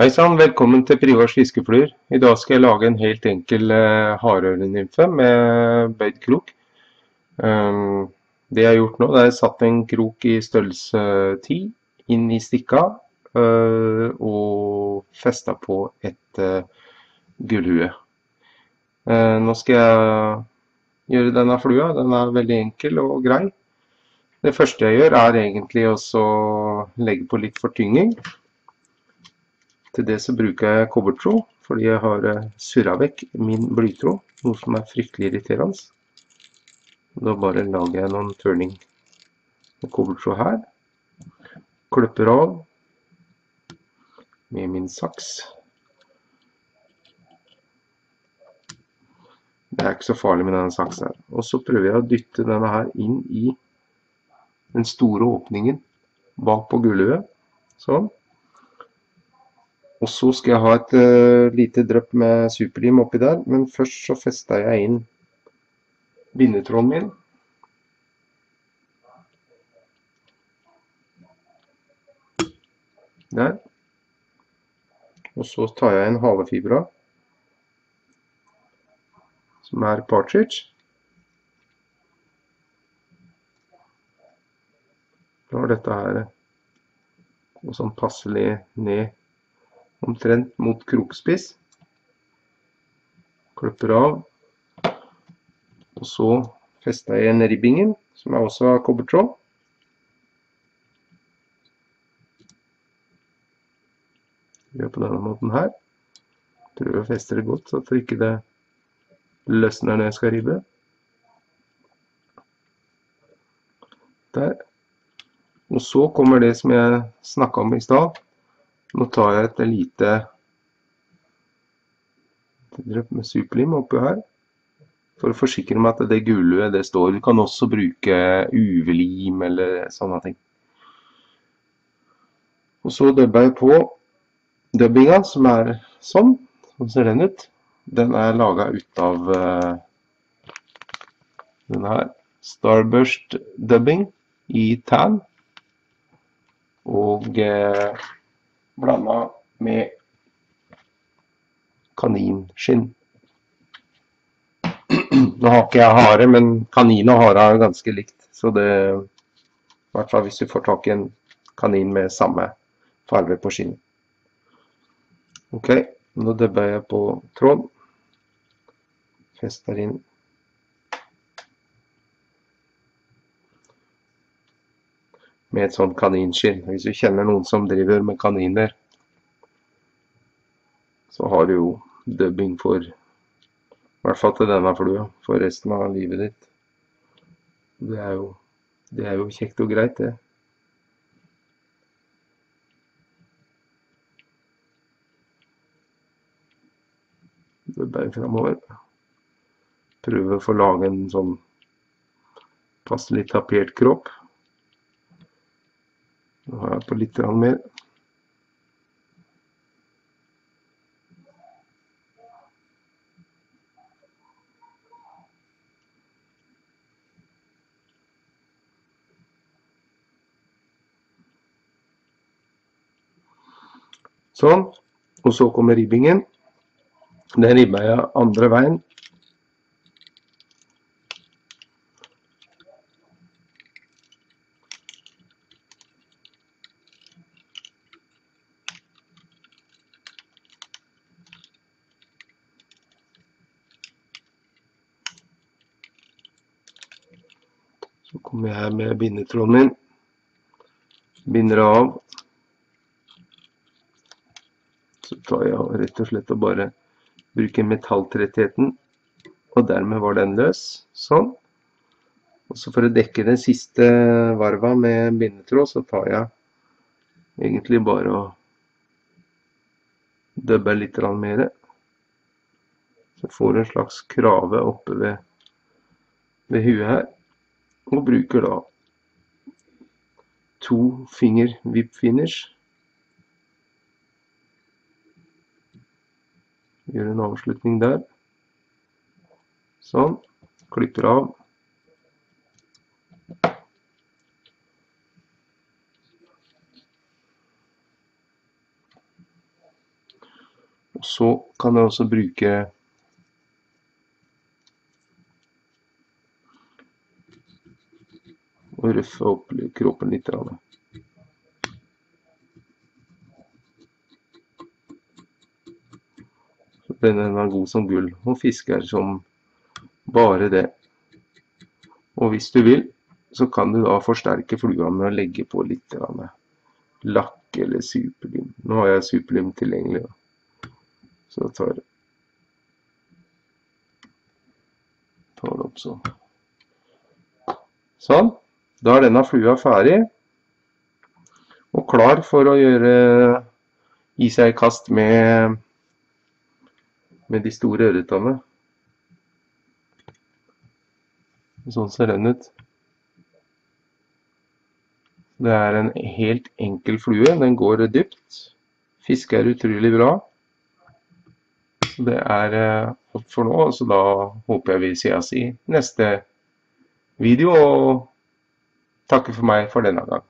Hei sann, velkommen til Privars fiskefluer. I dag skal jeg lage en helt enkel hardørenymfe med bøyd krok. Det jeg har gjort nå, det er satt en krok i størrelse 10 inn i stikka og festet på et gullhue. Nå skal jeg gjøre denne flua. Den er veldig enkel og grei. Det første jeg gjør er egentlig også å legge på litt fortynging. Til det så bruker jeg kobbertråd, fordi jeg har surret vekk min blytråd, noe som er fryktelig irriterende. Da bare lager jeg noen turning med kobbertråd her. Klipper av med min saks. Det er ikke så farlig med denne saksen her. Og så prøver jeg å dytte denne her inn i den store åpningen bak på gulvet. Sånn. Og så skal jeg ha et lite drøpp med superlim oppi der, men først så fester jeg inn bindetråden min. Der. Og så tar jeg en halefibra, som er partridge. Lar dette her gå sånn passelig ned omtrent mot krokspiss. Klipper av. Og så fester jeg inn ribbingen, som jeg også har kobbertråd. Gjør på denne måten her. Prøver å feste det godt, så at det ikke løsner når jeg skal ribbe. Der. Og så kommer det som jeg snakket om i stad. Nå tar jeg et lite drøpp med superlim oppi her, for å forsikre meg at det gulvet det står. Du kan også bruke UV-lim eller sånne ting. Og så dubber jeg på dubbinga, som er sånn. Sånn ser den ut. Den er laget ut av denne her Starburst dubbing i tan. Og blandet med kaninskinn. Nå har ikke jeg hare, men kanin og hare er ganske likt. Så det, i hvert fall hvis du får tak i en kanin med samme farve på skinn. Ok, nå dubber jeg på tråd. Fester inn. Med et sånt kaninskinn. Hvis du kjenner noen som driver med kaniner, så har du jo dubbing for, i hvert fall til denne flua, for resten av livet ditt. Det er jo kjekt og greit, det. Dubber jeg fremover. Prøver å få lage en sånn passelig tapert kropp. Nå har jeg på litt mer. Sånn. Og så kommer ribbingen. Den ribber jeg andre veien. Så kommer jeg her med bindetråden min, binder av, så tar jeg rett og slett og bare bruker metalltrettheten, og dermed var den løs, sånn. Og så for å dekke den siste varva med bindetråd, så tar jeg egentlig bare og dubber litt mer, så får du en slags krave oppe ved huet her. Og bruker da 2 finger whip finish. Gjør en avslutning der. Sånn. Klipper av. så kan jeg også bruke og røffe opp kroppen litt. Så denne er god som gull, og fisker som bare det. Og hvis du vil, så kan du da forsterke flua med å legge på litt lakk eller superlim. Nå har jeg superlim tilgjengelig, så jeg tar det opp sånn. Sånn, da er denne flua ferdig, og klar for å gi seg i kast med de store ørretene. Sånn ser den ut. Det er en helt enkel flue, den går dypt. Fiske er utrolig bra. Det er alt for nå, så da håper jeg vi ses i neste video, og takker for meg for denne gang.